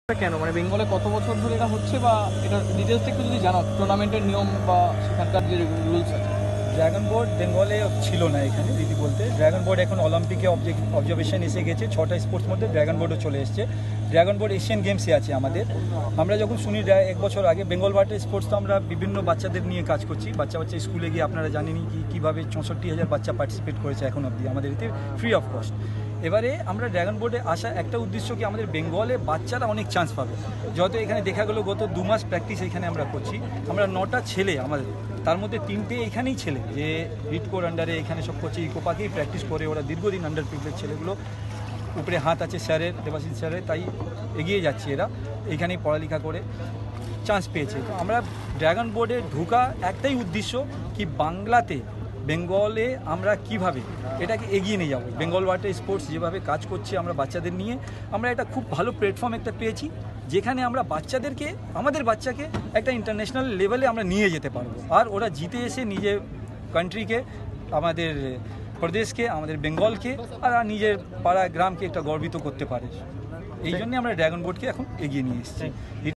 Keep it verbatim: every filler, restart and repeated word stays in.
কেন মানে বেঙ্গলে কত বছর ধরে এটা হচ্ছে বা এটা ডিটেলস একটু যদি জানাও, টুর্নামেন্টের নিয়ম বা সেখানকার যে রুলস আছে। ড্রাগন বোর্ড বেঙ্গলে ছিল না এখানে রীতি বলতে। ড্রাগন বোর্ড এখন অলিম্পিকে অবজারভেশন এসে গেছে, ছটা স্পোর্টস মধ্যে ড্রাগন বোর্ডও চলে এসছে। ড্রাগন বোর্ড এশিয়ান গেমসে আছে আমাদের। আমরা যখন শুনি এক বছর আগে বেঙ্গল ওয়াটার স্পোর্টস, তো আমরা বিভিন্ন বাচ্চাদের নিয়ে কাজ করছি। বাচ্চা বাচ্চা স্কুলে গিয়ে আপনারা জানেনই কি কীভাবে চৌষট্টি হাজার বাচ্চা পার্টিসিপেট করেছে এখন অবধি আমাদের এতে ফ্রি অফ কস্ট। এবারে আমরা ড্রাগন বোর্ডে আসা একটা উদ্দেশ্য কি, আমাদের বেঙ্গলে বাচ্চারা অনেক চান্স পাবে। যত এখানে দেখা গেলো গত দু মাস প্র্যাকটিস এখানে আমরা করছি। আমরা নটা ছেলে আমাদের, তার মধ্যে তিনটে এখানেই ছেলে যে রিটকোর আন্ডারে এখানে সব করছে, ইকোপাকেই প্র্যাকটিস করে। ওরা দীর্ঘদিন আন্ডার প্রিভিলেজ ছেলেগুলো, উপরে হাত আছে স্যারের, দেবাশিস স্যারের, তাই এগিয়ে যাচ্ছে এরা। এইখানেই পড়ালেখা করে চান্স পেয়েছে। তো আমরা ড্রাগন বোর্ডে ঢোকা একটাই উদ্দেশ্য কি, বাংলাতে বেঙ্গলে আমরা কিভাবে এটাকে এগিয়ে নিয়ে যাব। বেঙ্গল ওয়াটার স্পোর্টস যেভাবে কাজ করছে আমরা বাচ্চাদের নিয়ে, আমরা এটা খুব ভালো প্ল্যাটফর্ম একটা পেয়েছি, যেখানে আমরা বাচ্চাদেরকে, আমাদের বাচ্চাকে একটা ইন্টারন্যাশনাল লেভেলে আমরা নিয়ে যেতে পারবো। আর ওরা জিতে এসে নিজের কান্ট্রিকে, আমাদের প্রদেশকে, আমাদের বেঙ্গলকে আর নিজের পাড়া গ্রামকে একটা গর্বিত করতে পারে। এই জন্যে আমরা ড্রাগন বোর্ডকে এখন এগিয়ে নিয়ে এসেছি।